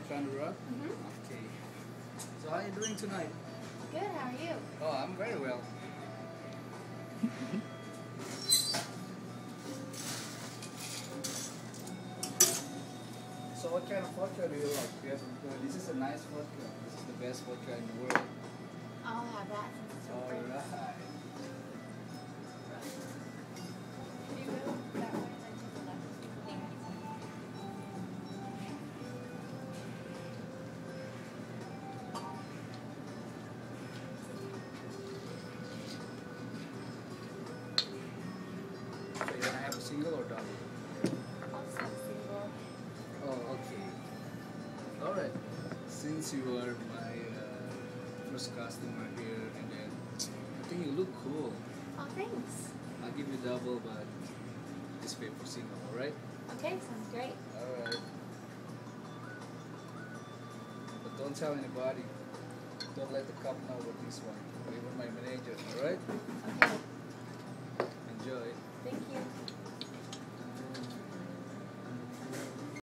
Chandra. Okay. So how are you doing tonight? Good, how are you? Oh, I'm very well. So what kind of vodka do you like? This is a nice vodka. This is the best vodka in the world. I'll have that since it's your first. Alright. Can you go that way and then to the left? Thank you. So you wanna have a single or double? I'll just have a single. Oh, okay. Alright. Since you are my first customer here, and then I think you look cool. Oh, thanks. I'll give you double, but just pay for single, alright? Okay, sounds great. Alright. But don't tell anybody. Don't let the cop know about this one. Even my manager, alright? Okay, Enjoy. thank you.